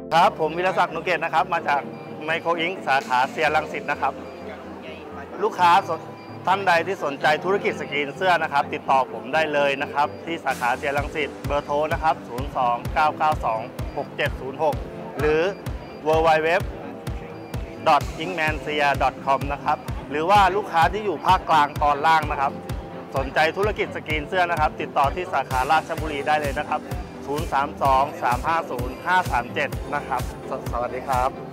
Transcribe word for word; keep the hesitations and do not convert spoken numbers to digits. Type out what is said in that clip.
ครับผมวิรศักดิ์นุเกตนะครับมาจากไมโครอิงสาขาเซียรังสิตนะครับลูกค้าท่านใดที่สนใจธุรกิจสกรีนเสื้อนะครับติดต่อผมได้เลยนะครับที่สาขาเซียรังสิตเบอร์โทรนะครับศูนย์ สอง เก้า เก้า สอง หก เจ็ด ศูนย์ หก หรือ ดับเบิลยู ดับเบิลยู ดับเบิลยู ดอท อิงแมนเซีย ดอท คอม นะครับหรือว่าลูกค้าที่อยู่ภาคกลางตอนล่างนะครับสนใจธุรกิจสกรีนเสื้อนะครับติดต่อที่สาขาราชบุรีได้เลยนะครับศูนย์ สาม สอง สาม ห้า ศูนย์ ห้า สาม เจ็ดนะครับสวัสดีครับ